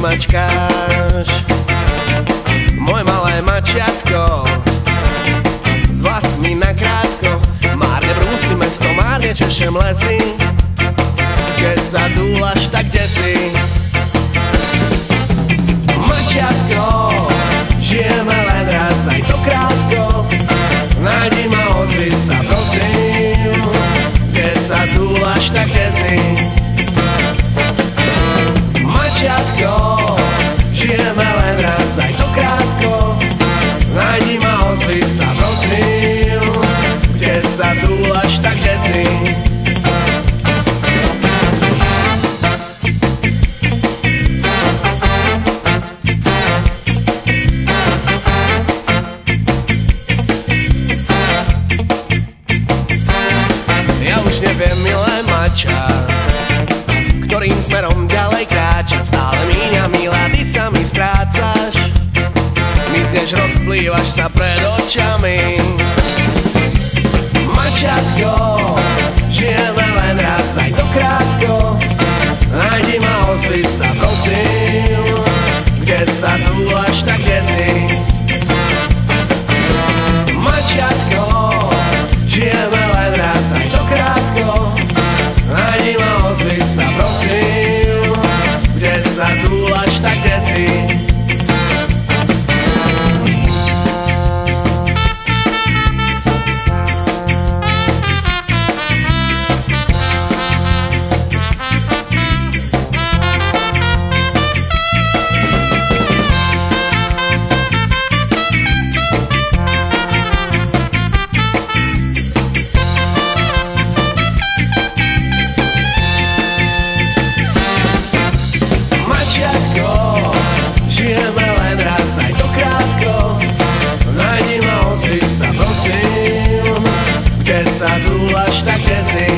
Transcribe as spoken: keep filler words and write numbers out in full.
mačkáš. Moje malé Maciatko, s vlasmi nakrátko, márne brúsi mesto, márne češem lesy. Keď sa dúlaš, tak kde si? Maciatko, žijeme len raz, aj to krátko. Nájdi ma, ozvi sa, prosím. Keď sa dúlaš, tak kde si? Maciatko, žijeme len raz, aj to krátko. Nájdi ma, ozvi sa, prosím. Kde sa dúlaš, tak kde si? Už neviem, milé mača, ktorým smerom ďalej kráčať. Stále míňa, milá, ty sa mi strácaš. Mizneš, rozplývaš sa pred očami. Maciatko, žijeme len raz, aj to krátko. Nájdi ma, ozvi sa, prosím. Kde sa túlaš, tak kde si? Maciatko, žijeme len raz, aj to krátko. Nájdi ma, ozvi sa, prosím. Kde sa túlaš, tak kde si? Žijeme len raz, aj to krátko. Nájdi ma, ozvi sa, prosím. Kde sa túlaš, tak kde si?